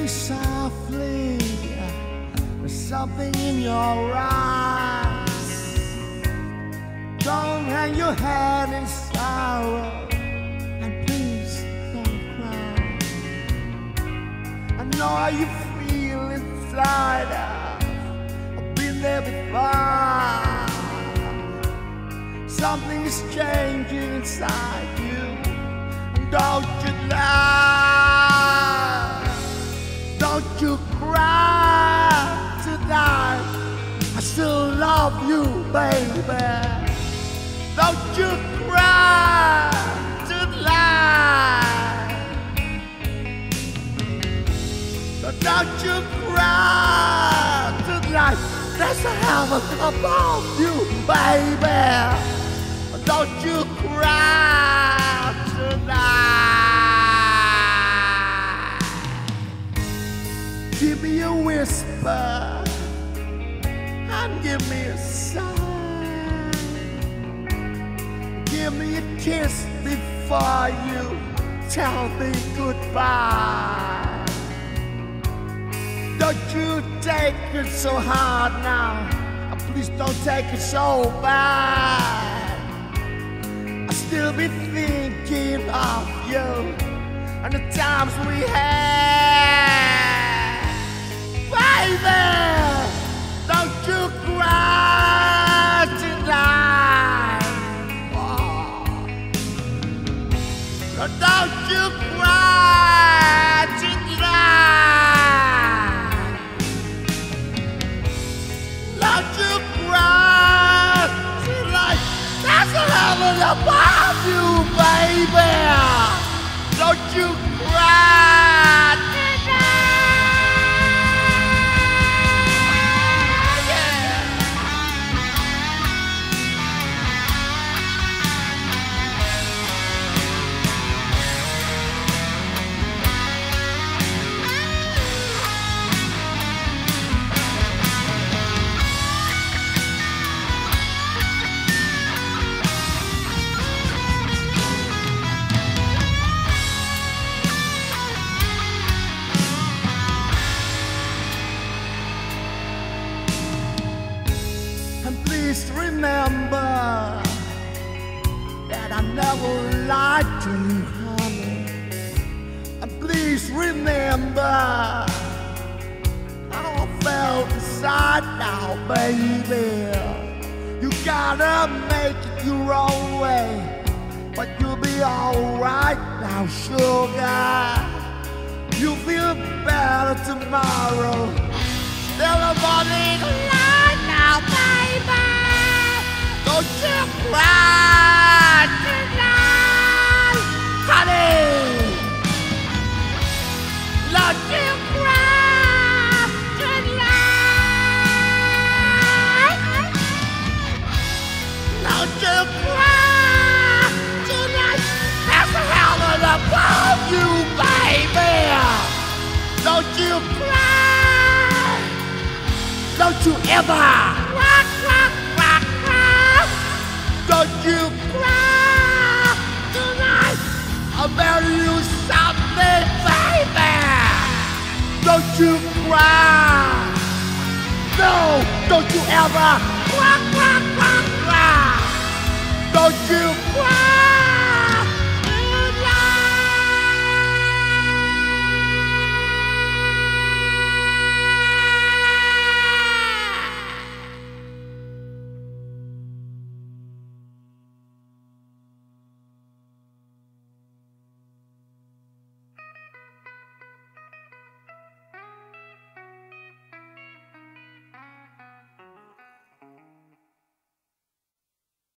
me softly. There's something in your eyes. Don't hang your head in sorrow, and please don't cry. I know how you feel inside. I've been there before. Something is changing inside you, and don't you lie. Don't you cry tonight. I still love you, baby. Don't you cry tonight. Don't you cry tonight. There's a heaven above you, baby. Don't you cry tonight. Give me a whisper and give me a sign. Give me a kiss before you tell me goodbye. Don't you take it so hard now. Please don't take it so bad. I'll still be thinking of you and the times we had. Baby, don't you cry tonight. Oh. Don't you cry tonight. Don't you cry tonight. There's a heaven above you, baby. Don't you cry tonight. Yeah. And please remember that I never lied to you, honey. And please remember how I felt inside now, baby. You gotta make it your own way, but you'll be alright now, sugar. You'll feel better tomorrow. Still a morning light now, baby. Don't you cry tonight, honey. Don't you cry tonight. Don't you cry tonight. There's a heaven above you, baby. Don't you cry. Don't you ever cry, cry, cry, cry. Don't you cry tonight. I'll marry you someday, baby. Don't you cry. No, don't you ever cry, cry, cry, cry. Don't you cry.